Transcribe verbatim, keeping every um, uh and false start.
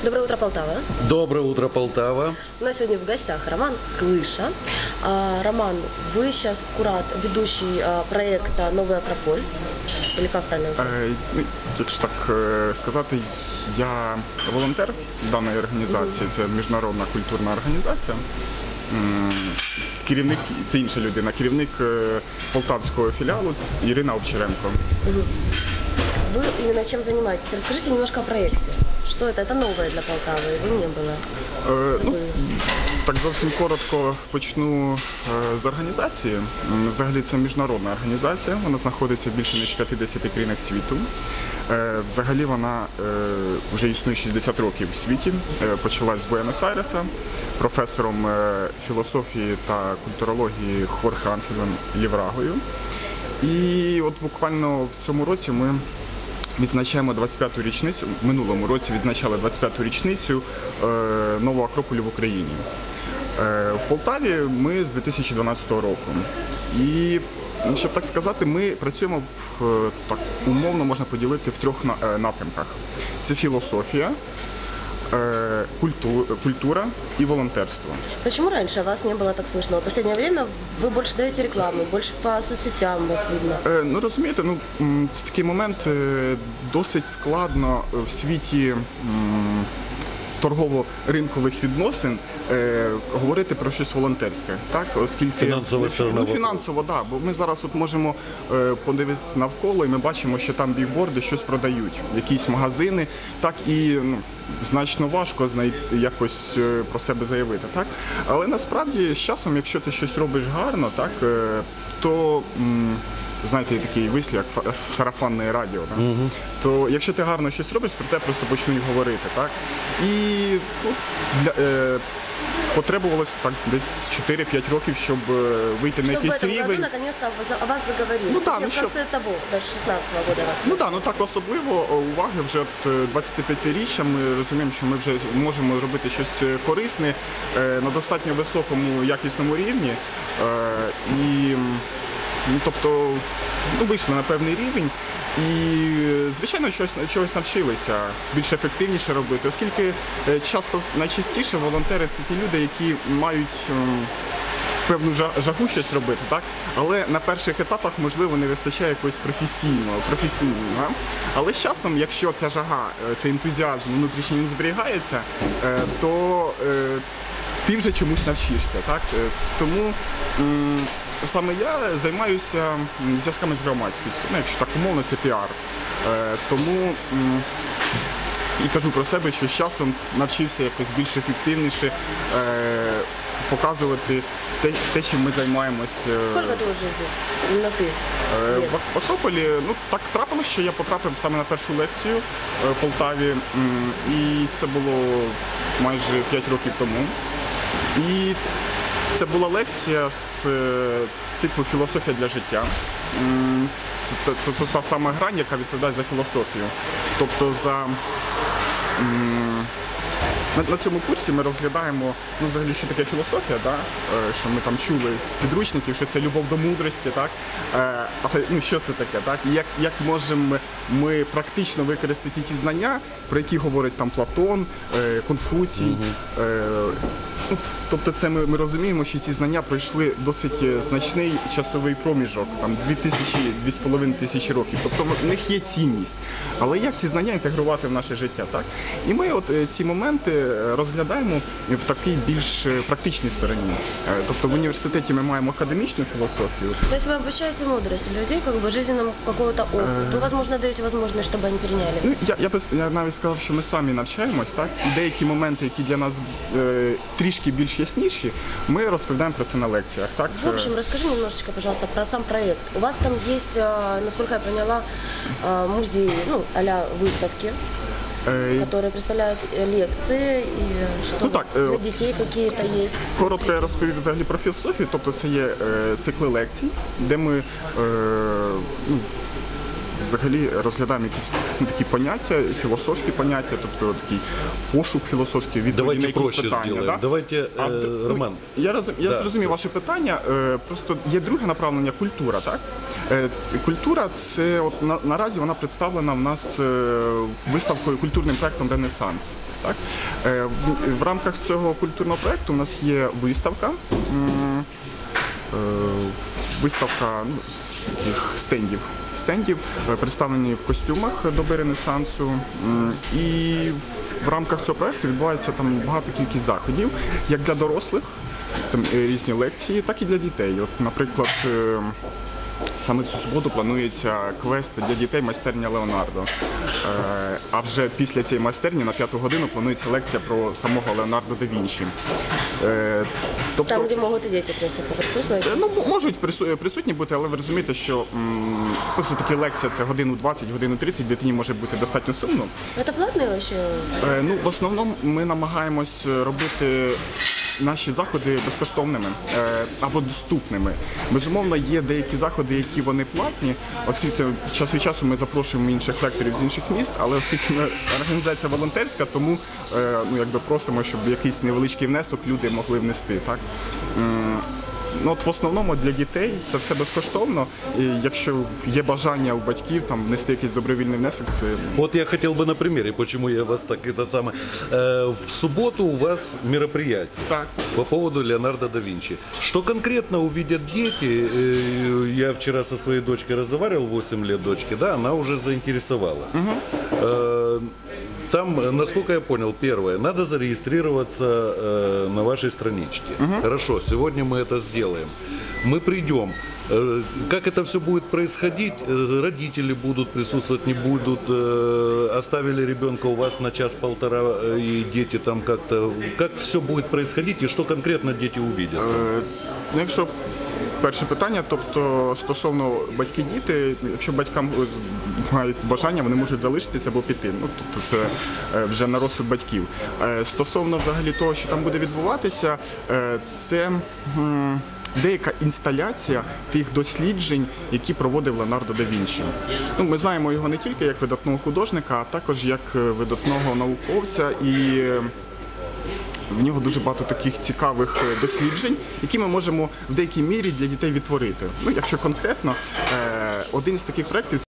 Доброе утро, Полтава. Доброе утро, Полтава. У нас сегодня в гостях Роман Клыша. А, Роман, вы сейчас курат, ведущий а, проекта «Новый Акрополь». Или как правильно називається? Е, ну, Якщо так е, сказати, я волонтер даної організації, це міжнародна культурна організація. М, Керівник, це інша людина, керівник е, полтавського філіалу Ірина Овчаренко. Вы именно чем занимаетесь? Расскажите немножко о проекте. Что это? Это новое для Полтавы, его не было. Е, ну, Так зовсім коротко почну е, з організації. М, Взагалі це міжнародна організація, вона знаходиться в більше ніж п'ятдесяти країнах світу. Е, Взагалі вона е, вже існує шістдесят років у світі. Е, Почалась з Буенос-Айреса професором е, філософії та культурології Хорхе Анхелем Ліврагою. І от буквально в цьому році ми відзначаємо двадцять п'яту річницю, в минулому році відзначали двадцять п'яту річницю е, нового Акрополю в Україні. Е, в Полтаві ми з дві тисячі дванадцятого року. І, щоб так сказати, ми працюємо в, е, так умовно можна поділити в трьох на- е, напрямках. Це філософія, е, культу- культура і волонтерство. Почему раньше вас не было так слышно? В последнее время вы больше даете рекламу, больше по соцсетям вас видно. Е, Ну розумієте, ну м, це такий момент е, досить складно в світі м, торгово-ринкових відносин е, говорити про щось волонтерське, так, оскільки Фінансова сторона ну, вопросу. фінансово, да, бо ми зараз от можемо е, подивитися навколо, і ми бачимо, що там бігборди щось продають, якісь магазини, так і ну, значно важко знайти якось е, про себе заявити, так. Але насправді з часом, якщо ти щось робиш гарно, так, е, то м, знаєте, є такий вислів, як фа- сарафанне радіо. Да? Uh-huh. То якщо ти гарно щось робиш, про те просто почнуть говорити. Так? І ну, для, е, потребувалось так, десь чотири-п'ять років, щоб е, вийти на Чтобы в якийсь этом году рівень. наконец-то о вас заговорили. Ну да, Точнее, ну в що- конце того, даже шестнадцатого года вас. Ну так, ну так особливо е, уваги вже от е, двадцятип'ятиріччя ми розуміємо, що ми вже можемо робити щось е, корисне е, на достатньо високому якісному рівні. Е, І м, ну, тобто ну, вийшли на певний рівень. І, звичайно, щось, чогось навчилися більш ефективніше робити, оскільки е, часто найчастіше волонтери це ті люди, які мають ем, певну жа- жагу щось робити, так? Але на перших етапах, можливо, не вистачає якогось професійного, професійного. Але з часом, якщо ця жага, е, цей ентузіазм внутрішній він зберігається, е, то е, ти вже чомусь навчишся, так? Е, Тому м, саме я займаюся м, зв'язками з громадськістю, ну, якщо так умовно, це піар. Е, Тому м, і кажу про себе, що з часом навчився якось більш ефективніше е, показувати те, те, чим ми займаємось. е, Сколько ты уже здесь? Именно ты? Е, лет? В в Акрополі, ну так трапилося, що я потрапив саме на першу лекцію е, в Полтаві, м, і це було майже п'ять років тому. І це була лекція з е, циклу «Філософія для життя». М, Це, це, це та сама грань, яка відповідає за філософію. Тобто за м, на, на цьому курсі ми розглядаємо, ну, взагалі, що таке філософія, да? Е, що ми там чули з підручників, що це любов до мудрості, так? Е, але ну, що це таке, так? І як, як можемо ми практично використати ті знання, про які говорить там Платон, е, Конфуцій. Е, ну, тобто це ми, ми розуміємо, що ці знання пройшли досить е, значний часовий проміжок, там дві тисячі, дві з половиною тисячі років. Тобто в них є цінність. Але як ці знання інтегрувати в наше життя, так? І ми от е, ці моменти розглядаємо в такій більш е, практичній стороні. Е, Тобто в університеті ми маємо академічну філософію. То есть вы обучаете мудрость людей, как бы жизненному какого-то опыту, возможно, даете возможность, чтобы они переняли. Ну, я, я, б- я навіть сказав, що ми самі навчаємось, так? І деякі моменти, які для нас е, трішки більш ясніші, ми розповідаємо про це на лекціях. Так? В общем, расскажи немножечко, пожалуйста, про сам проект. У вас там есть, а, насколько я поняла, а, музей, ну, а-ля выставки, Е, которые представляют э, лекции, и что Ну у вас так, э, для детей какие-то есть. Коротко я розповів взагалі про філософію, тобто це є е, цикли лекцій, де ми е, ну, взагалі розглядаємо якісь ну, такі поняття, філософські поняття, тобто такий пошук філософський, відповіді Давайте на якісь проще питання. сделаем. Да? Давайте, А, э, ну, Роман. Я, роз, я Да, зрозумів це- ваше питання. Е, Просто є друге направлення культура, так? Е, Культура це от на, наразі вона представлена в нас е, виставкою культурним проектом Ренесанс. Так? Е, В, в рамках цього культурного проекту у нас є виставка. м, е, Виставка ну, з таких стендів. Стендів е, представлені в костюмах доби Ренесансу. М, І в- в рамках цього проекту відбувається там багато кількість заходів, як для дорослих, там е, різні лекції, так і для дітей. От, наприклад, е, саме в цю суботу планується квест для дітей майстерня Леонардо. Е, А вже після цієї майстерні на п'яту годину планується лекція про самого Леонардо да Вінчі. Е, Тобто, Там, где могут и дети, в принципе, присутствовать. ну, м- можуть прису- присутні бути, але ви розумієте, що м, ну, все-таки лекція це годину двадцять, годину тридцять, дитині може бути достатньо сумно. Это платные вообще? Е, Ну, в основному ми намагаємось робити наші заходи безкоштовними е, або доступними. Безумовно, є деякі заходи, які вони платні, оскільки час від часу ми запрошуємо інших лекторів з інших міст, але оскільки ми організація волонтерська, тому е, ну, якби просимо, щоб якийсь невеличкий внесок люди могли внести. Так? М, Ну, от в основному для дітей це все безкоштовно. І якщо є бажання у батьків там внести якийсь добровільний внесок, це Вот я хотел бы на примере, почему я вас так этот самый. Э, В субботу у вас мероприятие так. по поводу Леонардо да Винчи. Что конкретно увидят дети? Э, Я вчера со своей дочкой разговаривал, восемь лет дочке, да, она уже заинтересовалась. Э, Там, насколько я понял, первое, надо зарегистрироваться э, на вашей страничке. Хорошо, сегодня мы это сделаем. Мы придем. Э, Как это все будет происходить? Э, Родители будут присутствовать, не будут. Э, Оставили ребенка у вас на час-полтора, э, и дети там как-то... Как все будет происходить и что конкретно дети увидят? Е, Ну, якщо перше питання, тобто стосовно батьки-діти, якщо батькам мають бажання, вони можуть залишитися або піти. Ну, тобто це е, вже на розсуд батьків. Е, Стосовно взагалі того, що там буде відбуватися, е, це м, деяка інсталяція тих досліджень, які проводив Леонардо да Вінчі. Ну, ми знаємо його не тільки як видатного художника, а також як е, видатного науковця і е, в нього дуже багато таких цікавих е, досліджень, які ми можемо в деякій мірі для дітей відтворити. Ну, якщо конкретно, е, один з таких проєктів